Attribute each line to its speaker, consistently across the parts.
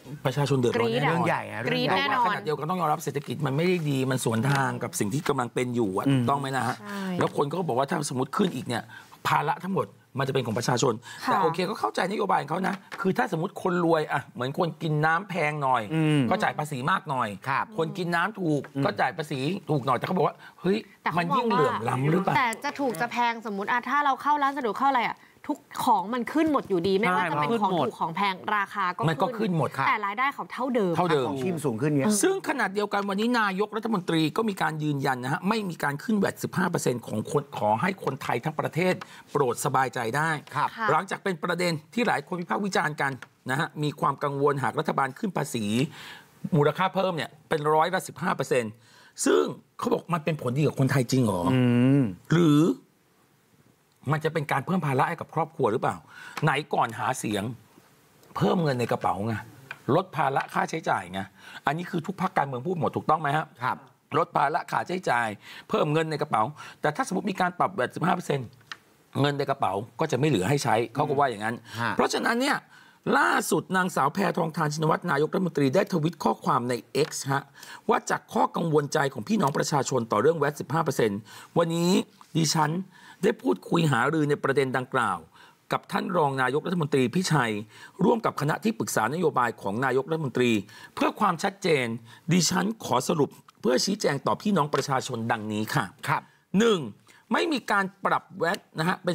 Speaker 1: ประชาชนเดือดร้อน
Speaker 2: เรื่องใหญ่
Speaker 3: กรี๊ดแน่นอน
Speaker 1: ขนาดเดียวกันต้องยอมรับเศรษฐกิจมันไม่ได้ดีมันสวนทางกับสิ่งที่กำลังเป็นอยู่ถูกต้องไหมนะฮะแล้วคนก็บอกว่าถ้าสมมติขึ้นอีกเนี่ยภาระทั้งหมดมันจะเป็นของประชาชนแต่โอเคก็เข้าใจนโยบายของเขานะคือถ้าสมมติคนรวยอ่ะเหมือนคนกินน้ำแพงหน่อยก็จ่ายภาษีมากหน่อยคนกินน้ำถูกก็จ่ายภาษีถูกหน่อยแต่เขาบอกว่าเฮ้ยมันยิ่งเหลื่อมล้ำหรือเปล่า
Speaker 3: แต่จะถูกจะแพงสมมติถ้าเราเข้าร้านสะดวกเข้าอะไรอ่ะทุกของมันขึ้นหมดอยู่ดีไม่ว่าจะเป็นของถูกของแพงราคาก็
Speaker 1: ขึ้นหมด
Speaker 3: แต่รายได้เขาเท่าเดิม
Speaker 2: ของชีพสูงขึ้นเนี่ย
Speaker 1: ซึ่งขนาดเดียวกันวันนี้นายกรัฐมนตรีก็มีการยืนยันนะฮะไม่มีการขึ้นแวด 15% ของคนขอให้คนไทยทั้งประเทศโปรดสบายใจได้หลังจากเป็นประเด็นที่หลายคนวิพากษ์วิจารณ์กันนะฮะมีความกังวลหากรัฐบาลขึ้นภาษีมูลค่าเพิ่มเนี่ยเป็น15%ซึ่งเขาบอกมันเป็นผลดีกับคนไทยจริงหรอหรือมันจะเป็นการเพิ่มภาระให้กับครอบครัวหรือเปล่าไหนก่อนหาเสียงเพิ่มเงินในกระเป๋าไงลดภาระค่าใช้จ่ายไงอันนี้คือทุกพรรคการเมืองพูดหมดถูกต้องไหมครับลดภาระค่าใช้จ่ายเพิ่มเงินในกระเป๋าแต่ถ้าสมมติมีการปรับแวด 15% เงินในกระเป๋าก็จะไม่เหลือให้ใช้เขาก็ว่าอย่างนั้นเพราะฉะนั้นเนี่ยล่าสุดนางสาวแพทองธารชินวัตรนายกรัฐมนตรีได้ทวิตข้อความใน X ฮะว่าจากข้อกังวลใจของพี่น้องประชาชนต่อเรื่องแวด 15% วันนี้ดิฉันได้พูดคุยหารือในประเด็นดังกล่าวกับท่านรองนายกรัฐมนตรีพิชัยร่วมกับคณะที่ปรึกษานโยบายของนายกรัฐมนตรีเพื่อความชัดเจนดิฉันขอสรุปเพื่อชี้แจงต่อพี่น้องประชาชนดังนี้ค่ะครับ 1. ไม่มีการปรับแวดนะฮะเป็น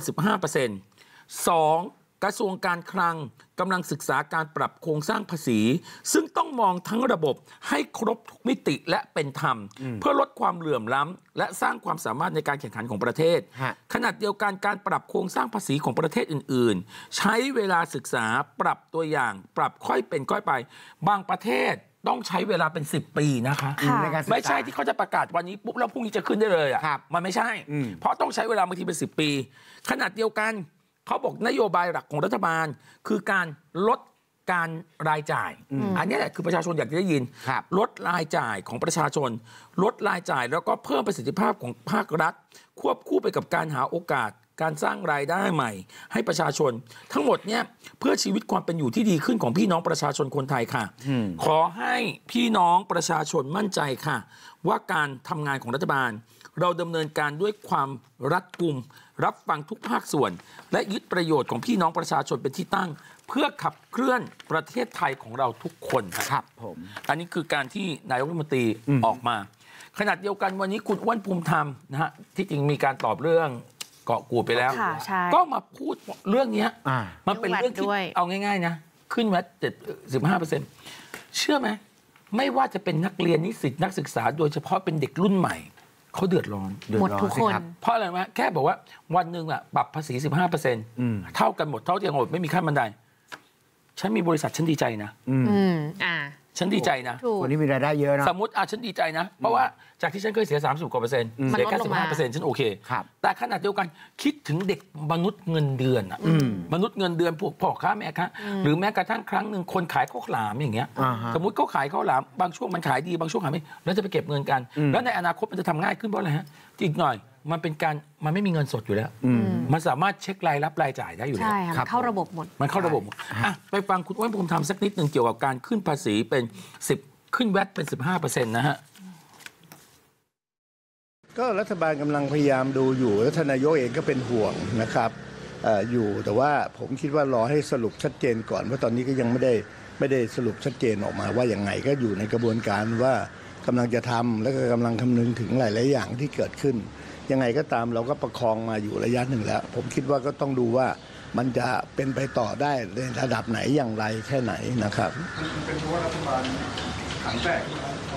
Speaker 1: 15% 2. กระทรวงการคลังกำลังศึกษาการปรับโครงสร้างภาษีซึ่งต้องมองทั้งระบบให้ครบทุกมิติและเป็นธรรมเพื่อลดความเหลื่อมล้ำและสร้างความสามารถในการแข่งขันของประเทศขณะเดียวกันการปรับโครงสร้างภาษีของประเทศอื่นๆใช้เวลาศึกษาปรับตัวอย่างปรับค่อยเป็นค่อยไปบางประเทศต้องใช้เวลาเป็น10 ปีนะคะไม่ใช่ที่เขาจะประกาศวันนี้ปุ๊บแล้วพรุ่งนี้จะขึ้นได้เลยอ่ะมันไม่ใช่เพราะต้องใช้เวลาบางทีเป็น10 ปีขณะเดียวกันเขาบอกนโยบายหลักของรัฐบาลคือการลดการรายจ่ายอันนี้แหละคือประชาชนอยากจะได้ยินลดรายจ่ายของประชาชนลดรายจ่ายแล้วก็เพิ่มประสิทธิภาพของภาครัฐควบคู่ไปกับการหาโอกาสการสร้างรายได้ใหม่ให้ประชาชนทั้งหมดเนี่ยเพื่อชีวิตความเป็นอยู่ที่ดีขึ้นของพี่น้องประชาชนคนไทยค่ะขอให้พี่น้องประชาชนมั่นใจค่ะว่าการทำงานของรัฐบาลเราดำเนินการด้วยความรัดกุมรับฟังทุกภาคส่วนและยึดประโยชน์ของพี่น้องประชาชนเป็นที่ตั้งเพื่อขับเคลื่อนประเทศไทยของเราทุกคนครับผมอันนี้คือการที่นายกรัฐมนตรีออกมาขณะเดียวกันวันนี้คุณอ้วนภูมิธรรมนะฮะที่จริงมีการตอบเรื่องเกาะกูดไปแล้วก็มาพูดเรื่องนี้มันเป็นเรื่องที่เอาง่ายๆนะขึ้นแวด 15% เชื่อไหมไม่ว่าจะเป็นนักเรียนนิสิตนักศึกษาโดยเฉพาะเป็นเด็กรุ่นใหม่เขาเดือดร้อน
Speaker 3: หมดทุกคน
Speaker 1: เพราะอะไรวะแค่บอกว่าวันหนึ่งอ่ะปรับภาษี 15% เท่ากันหมดเท่าเทียมหมดไม่มีขั้นบันไดฉันมีบริษัทฉันดีใจนะฉันดีใจนะ
Speaker 2: วันนี้มีรายได้เยอะนะ
Speaker 1: สมมติฉันดีใจนะเพราะว่าจากที่ฉันเคยเสีย30%เสียแค่ 15% ฉันโอเคแต่ขณะเดียวกันคิดถึงเด็กมนุษย์เงินเดือนมนุษย์เงินเดือนพวกพ่อค้าแม่ค้าหรือแม้กระทั่งครั้งหนึ่งคนขายข้าวหลามอย่างเงี้ยสมมติเขาขายข้าวหลามบางช่วงมันขายดีบางช่วงขายไม่แล้วจะไปเก็บเงินกันแล้วในอนาคตมันจะทำง่ายขึ้นเพราะอะไรฮะอีกหน่อยมันเป็นการมันไม่มีเงินสดอยู่แล้วมันสามารถเช็ครายรับรายจ่ายได้อยู่แล้ว
Speaker 3: ใช่ค่ะเข้าระบบหมด
Speaker 1: มันเข้าระบบหมดไปฟังคุณอ้วนภูมิธรรมสักนิดนึงเกี่ยวกับการขึ้นภาษีเป็น10ขึ้นแวดเป็น 15% นะฮะ
Speaker 4: ก็รัฐบาลกำลังพยายามดูอยู่แล้วทนายกเองก็เป็นห่วงนะครับอยู่แต่ว่าผมคิดว่ารอให้สรุปชัดเจนก่อนเพราะตอนนี้ก็ยังไม่ได้สรุปชัดเจนออกมาว่าอย่างไงก็อยู่ในกระบวนการว่ากำลังจะทำแล้วก็กำลังคำนึงถึงหลายๆอย่างที่เกิดขึ้นยังไงก็ตามเราก็ประคองมาอยู่ระยะหนึ่งแล้วผมคิดว่าก็ต้องดูว่ามันจะเป็นไปต่อได้ในระดับไหนอย่างไรแค่ไหนนะครับเป็นเพราะว่ารัฐบาลถังแตก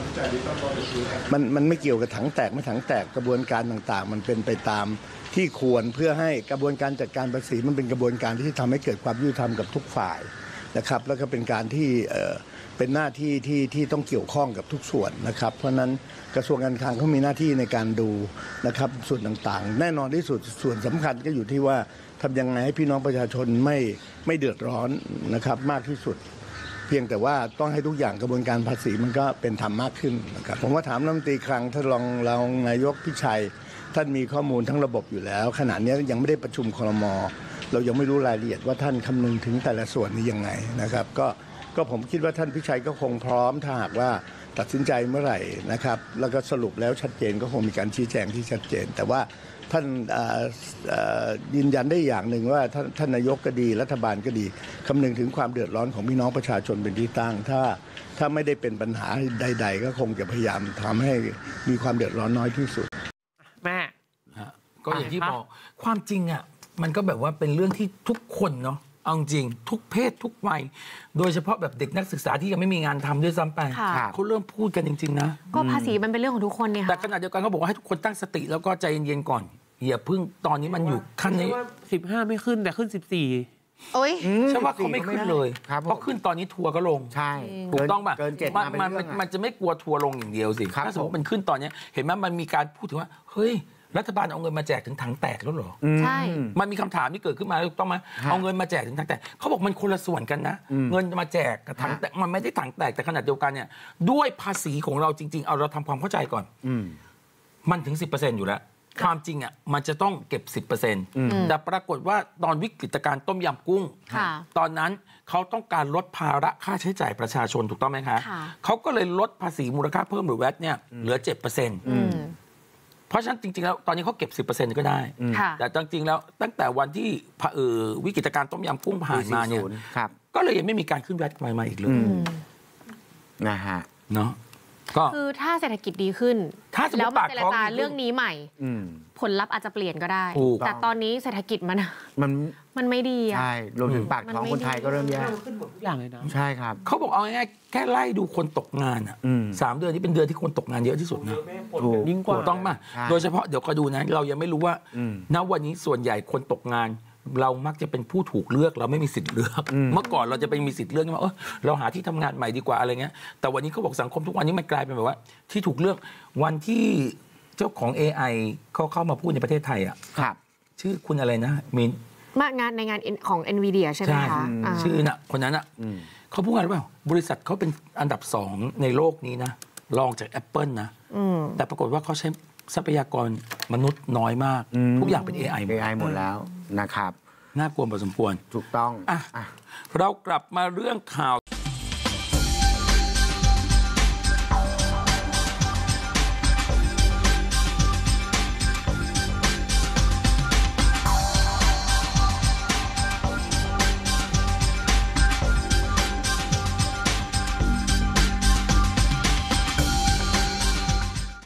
Speaker 4: มันไม่เกี่ยวกับถังแตกไม่ถังแตกกระบวนการต่างๆมันเป็นไปตามที่ควรเพื่อให้กระบวนการจัดการภาษีมันเป็นกระบวนการที่ทำให้เกิดความยุติธรรมกับทุกฝ่ายนะครับแล้วก็เป็นการที่เป็นหน้าที่ที่ต้องเกี่ยวข้องกับทุกส่วนนะครับเพราะนั้นกระทรวงการคลังเขามีหน้าที่ในการดูนะครับส่วนต่างๆแน่นอนที่สุดส่วนสำคัญก็อยู่ที่ว่าทำยังไงให้พี่น้องประชาชนไม่เดือดร้อนนะครับมากที่สุดเพียงแต่ว่าต้องให้ทุกอย่างกระบวนการภาษีมันก็เป็นธรรมมากขึ้นนะครับผมว่าถามรัฐมนตรีคลังท่านรองนายกพิชัยท่านมีข้อมูลทั้งระบบอยู่แล้วขณะนี้ยังไม่ได้ประชุมครม.เรายังไม่รู้รายละเอียดว่าท่านคำนึงถึงแต่ละส่วนนี้ยังไงนะครับก็ก็ผมคิดว่าท่านพิชัยก็คงพร้อมถ้าหากว่าตัดสินใจเมื่อไหร่นะครับแล้วก็สรุปแล้วชัดเจนก็คงมีการชี้แจงที่ชัดเจนแต่ว่าท่านยืนยันได้อย่างหนึ่งว่าท่านนายกก็ดีรัฐบาลก็ดีคำนึงถึงความเดือดร้อนของพี่น้องประชาชนเป็นที่ตั้งถ้าไม่ได้เป็นปัญหาใดๆก็คงจะพยายามทำให้มีความเดือดร้อนน้อยที่สุด
Speaker 5: แม่
Speaker 1: ก็อย่างที่บอกความจริงอ่ะมันก็แบบว่าเป็นเรื่องที่ทุกคนเนาะเอาจริงทุกเพศทุกวัยโดยเฉพาะแบบเด็กนักศึกษาที่ยังไม่มีงานทำด้วยซ้ำไปเขาเริ่มพูดกันจริงๆนะ
Speaker 3: ก็ภาษีมันเป็นเรื่องของทุกคนเนี่ย
Speaker 1: แต่ขณะเดียวกันเขาบอกว่าให้ทุกคนตั้งสติแล้วก็ใจเย็นๆก่อนอย่าพึ่งตอนนี้มันอยู่ขั้นนี้
Speaker 5: 15ไม่ขึ้นแต่ขึ้น14
Speaker 3: โอ้ย
Speaker 1: ใช่ว่าเขาไม่ขึ้นเลยเพราะขึ้นตอนนี้ทัวร์ก็ลง
Speaker 2: ใช่
Speaker 1: ถูกต้องป่ะ
Speaker 2: เกิน7
Speaker 1: มันจะไม่กลัวทัวร์ลงอย่างเดียวสิถ้าสมมติมันขึ้นตอนนี้เห็นไหมมันมีการพูดถึงว่าเฮ้ยรัฐบาลเอาเงินมาแจกถึงถังแตกแล้วเหรอ
Speaker 3: ใช่
Speaker 1: มันมีคำถามที่เกิดขึ้นมาถูกต้องไหมเอาเงินมาแจกถึงถังแตกเขาบอกมันคนละส่วนกันนะเงินมาแจกกับถังแตกมันไม่ได้ถังแตกแต่ขนาดเดียวกันเนี่ยด้วยภาษีของเราจริงๆเอาเราทำความเข้าใจก่อนมันถึง 10% อยู่แล้วความจริงอ่ะมันจะต้องเก็บ 10% แต่ปรากฏว่าตอนวิกฤตการณ์ต้มยำกุ้งตอนนั้นเขาต้องการลดภาระค่าใช้จ่ายประชาชนถูกต้องไหมคะเขาก็เลยลดภาษีมูลค่าเพิ่มหรือแวตเนี่ยเหลือ 7%เพราะฉะนั้นจริงๆแล้วตอนนี้เขาเก็บ 10% ก็ได้แต่จริงๆแล้วตั้งแต่วันที่วิกฤตการณ์ต้มยำกุ้งผ่านมาเนี่ยก็เลยยังไม่มีการขึ้นแวตมาอีกเลย
Speaker 2: นะฮะ
Speaker 1: เนาะก็
Speaker 3: คือถ้าเศรษฐกิจดีขึ้น
Speaker 1: แล้ว
Speaker 3: มาเจรจาเรื่องนี้ใหม่ผลลัพธ์อาจจะเปลี่ยนก็ได้แต่ตอนนี้เศรษฐกิจมันไม่ดี
Speaker 2: ใช่รวมถึงปากท้องคนไทยก็เริ่มแย่
Speaker 5: ขึ้นหมดทุกอย่างเลยนะ
Speaker 2: ใช่ครับ
Speaker 1: เขาบอกเอาง่ายๆแค่ไล่ดูคนตกงานอ่ะ3 เดือนนี้เป็นเดือนที่คนตกงานเยอะที่สุดนะ
Speaker 5: ยิ่งกว่า
Speaker 1: ต้องมาโดยเฉพาะเดี๋ยวก็ดูนะเรายังไม่รู้ว่าณวันนี้ส่วนใหญ่คนตกงานเรามักจะเป็นผู้ถูกเลือกเราไม่มีสิทธิ์เลือกเมื่อก่อนเราจะไปมีสิทธิ์เลือกว่าเราหาที่ทำงานใหม่ดีกว่าอะไรเงี้ยแต่วันนี้เขาบอกสังคมทุกวันนี้มันกลายเป็นแบบว่าที่ถูกเลือกวันที่เจ้าของ AI เขาเข้ามาพูดในประเทศไทยอ่ะชื่อคุณอะไรนะมิน
Speaker 3: งานในงานของ NVIDIA ใช่ไหมคะ
Speaker 1: ชื่อน่ะคนนั้นอ่ะเขาพูดกันหรือเปล่าบริษัทเขาเป็นอันดับ2ในโลกนี้นะรองจาก Apple นะแต่ปรากฏว่าเขาใช้ทรัพยากรมนุษย์น้อยมากทุกอย่างเป็น AI
Speaker 2: หมดแล้วนะครับ
Speaker 1: น่ากลัวพอสมควร
Speaker 2: ถูกต้อง
Speaker 1: เรากลับมาเรื่องข่าว